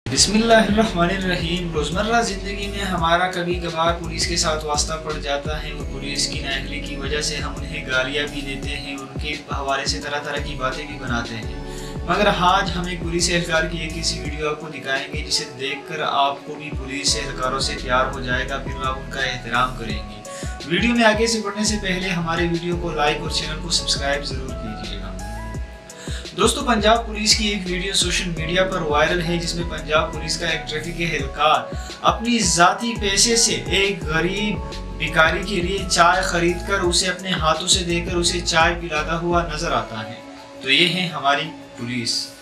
बिस्मिल्लाहिर्रहमानिर्रहीम। रोज़मर्रा ज़िंदगी में हमारा कभी कभार पुलिस के साथ वास्ता पड़ जाता है और पुलिस की नाअहली की वजह से हम उन्हें गालियाँ भी देते हैं, उनके हवाले से तरह तरह की बातें भी बनाते हैं। मगर आज हम एक पुलिस एहलकार की एक ऐसी वीडियो आपको दिखाएंगे जिसे देखकर आपको भी पुलिस एहलकारों से प्यार हो जाएगा, फिर आप उनका एहतराम करेंगे। वीडियो में आगे से बढ़ने से पहले हमारे वीडियो को लाइक और चैनल को सब्सक्राइब जरूर कीजिएगा। दोस्तों, पंजाब पुलिस की एक वीडियो सोशल मीडिया पर वायरल है जिसमें पंजाब पुलिस का एक ट्रैफिक एहलकार अपनी जाती पैसे से एक गरीब भिखारी के लिए चाय खरीदकर उसे अपने हाथों से देकर उसे चाय पिलाता हुआ नजर आता है। तो ये है हमारी पुलिस।